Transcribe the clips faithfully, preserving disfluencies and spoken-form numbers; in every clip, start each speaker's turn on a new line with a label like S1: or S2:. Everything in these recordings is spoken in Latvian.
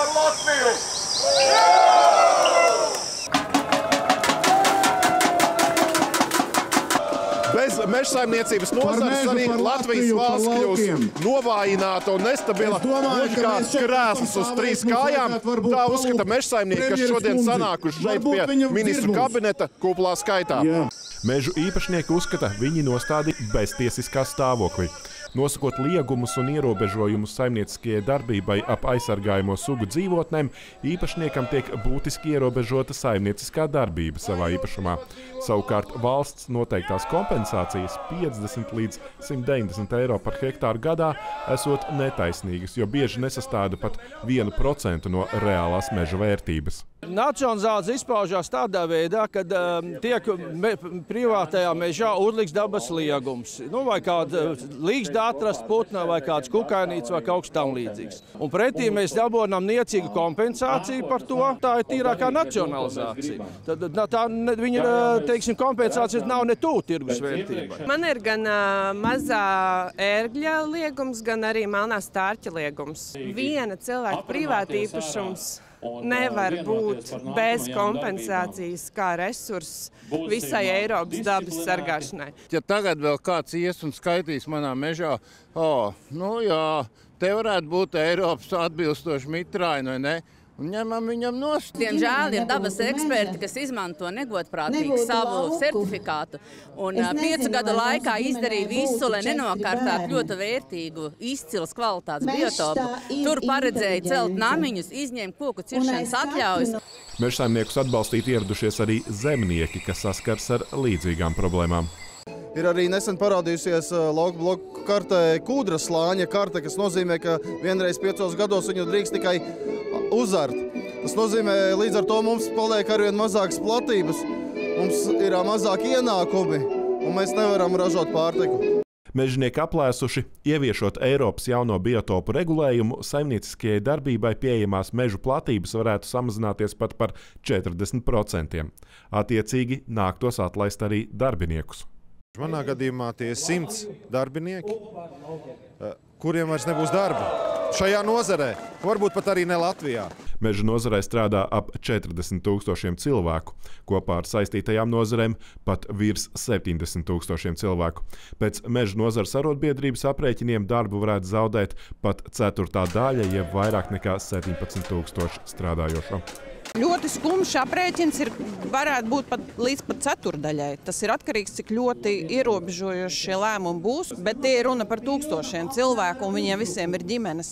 S1: par Latviju!
S2: Bez mežsaimniecības nozares arī Latvijas valsts kļūs novājināta un nestabila. Gluži kā krēsls uz trīs kājām, tā uzskata mežsaimnieki, kas šodien sanākuši šeit pie ministru kabineta kuplā skaitā. Mežu īpašnieki uzskata, viņi nostādīja beztiesiskā stāvoklī. Nosakot liegumus un ierobežojumus saimnieciskajai darbībai ap aizsargājamo sugu dzīvotnēm, īpašniekam tiek būtiski ierobežota saimnieciskā darbība savā īpašumā. Savukārt valsts noteiktās kompensācijas piecdesmit līdz simt deviņdesmit eiro par hektāru gadā esot netaisnīgas, jo bieži nesastāda pat vienu procentu no reālās meža vērtības.
S3: Nacionalizācija izpaužās tādā veidā, kad um, tiek me, privātajā mežā uzliks dabas liegums. Nu, vai kāda līgsta atrast putna, vai kāds kukainīts, vai kaut kas tam līdzīgs. Un pretī mēs dabonam niecīgu kompensāciju par to. Tā ir tīrākā nacionalizācija. Tad tā viņa, teiksim, kompensācijas nav ne tuvu tirgus vērtībai.
S4: Man ir gan uh, mazā ērgļa liegums, gan arī melnā stārķa liegums. Viena cilvēka privāta īpašums nevar būt bez kompensācijas kā resurss visai Eiropas dabas sargāšanai.
S5: Ja tagad vēl kāds ies un skaitīs manā mežā, oh, nu jā, te varētu būt Eiropas atbilstoši mitrāji, vai ne? Un ņemam viņam nost.
S6: Diemžēl ir dabas eksperti, kas izmanto negodprātīgi savu certifikātu. Un piecu gadu laikā izdarīja visu, lai nenokārtātu ļoti vērtīgu, izcils kvalitātes biotopu. Tur paredzēja celt namiņus, izņemt koku ciršanas atļaujas.
S2: Mežsaimniekus atbalstīt ieradušies arī zemnieki, kas saskars ar līdzīgām problēmām.
S7: Ir arī nesen parādījusies lauku bloku kartē kūdras slāņa karte, kas nozīmē, ka vienreiz piecos gados viņu drīkst tikai uzart. Tas nozīmē, līdz ar to mums paliek arvien mazākas platības, mums ir mazāk ienākumi un mēs nevaram ražot pārtiku.
S2: Mežnieki aplēsuši, ieviešot Eiropas jauno biotopu regulējumu, saimnieciskajai darbībai pieejamās mežu platības varētu samazināties pat par četrdesmit procentiem. Attiecīgi nāktos atlaist arī darbiniekus.
S8: Manā gadījumā tie ir simts darbinieki, kuriem vairs nebūs darba. Šajā nozarē, varbūt pat arī ne Latvijā.
S2: Meža nozarē strādā ap četrdesmit tūkstošiem cilvēku. Kopā ar saistītajām nozarēm pat virs septiņdesmit tūkstošiem cilvēku. Pēc meža nozares arotbiedrības aprēķiniem darbu varētu zaudēt pat ceturtā daļa, jeb vairāk nekā septiņpadsmit tūkstoši strādājošo.
S9: Ļoti skumjš aprēķins ir, varētu būt pat līdz pat ceturdaļai. Tas ir atkarīgs, cik ļoti ierobežojoši šie lēmumi būs, bet tie ir runa par tūkstošiem cilvēku un viņiem visiem ir ģimenes.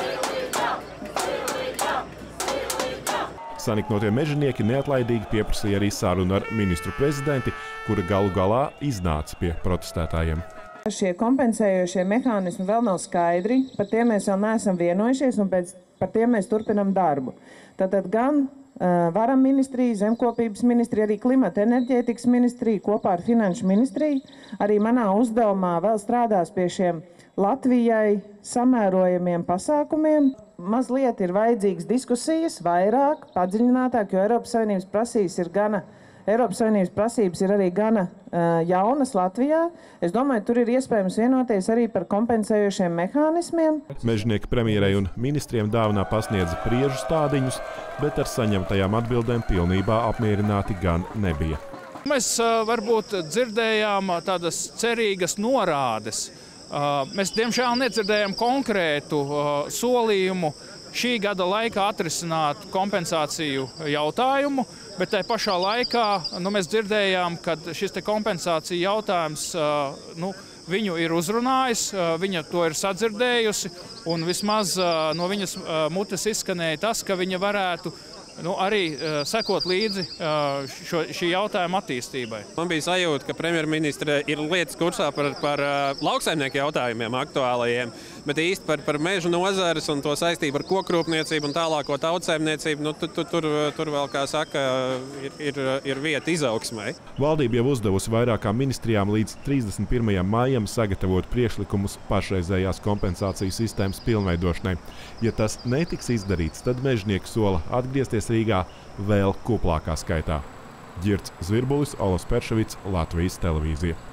S2: Saniknotie mežnieki neatlaidīgi pieprasīja arī sarunu ar ministru prezidenti, kura galu galā iznāca pie protestētājiem.
S10: Šie kompensējošie mehānismi vēl nav skaidri, par tiem mēs vēl neesam vienojušies un pēc, par tiem mēs turpinam darbu. Tātad gan uh, Varam ministrija, Zemkopības ministrija, arī Klimata enerģētikas ministrija kopā ar Finanšu ministriju. Arī manā uzdevumā vēl strādās pie šiem Latvijai samērojamiem pasākumiem. Mazliet ir vajadzīgas diskusijas, vairāk, padziļinātāk, jo Eiropas Savienības prasības ir gana, Eiropas Savienības prasības ir arī gana uh, jaunas Latvijā. Es domāju, tur ir iespējams vienoties arī par kompensējošiem mehānismiem.
S2: Mežnieki premjerei un ministriem dāvanā pasniedza priežu stādiņus, bet ar saņemtajām atbildēm pilnībā apmierināti gan nebija.
S3: Mēs uh, varbūt dzirdējām tādas cerīgas norādes. Uh, mēs, diemžēl, nedzirdējām konkrētu uh, solījumu šī gada laikā atrisināt kompensāciju jautājumu, bet tajā pašā laikā nu, mēs dzirdējām, ka šis te kompensācija jautājums uh, nu, viņu ir uzrunājis, uh, viņa to ir sadzirdējusi, un vismaz uh, no viņas uh, mutes izskanēja tas, ka viņa varētu nu, arī uh, sekot līdzi uh, šo, šī jautājuma attīstībai.
S11: Man bija sajūta, ka premjerministre ir lietas kursā par, par uh, lauksaimnieku jautājumiem aktuālajiem, bet īsti par, par mežu nozares un to saistību ar kokrūpniecību un tālāko tautsaimniecību, nu, tu, tu, tur, tur vēl, kā saka, ir, ir, ir vieta izaugsmai.
S2: Valdība jau uzdevusi vairākām ministrijām līdz trīsdesmit pirmajam maijam sagatavot priekšlikumus pašreizējās kompensācijas sistēmas pilnveidošanai. Ja tas netiks izdarīts, tad mežnieki sola atgriezties Rīgā vēl kuplākā skaitā. Ģirds Zvirbulis, Olas Perševits, Latvijas televīzija.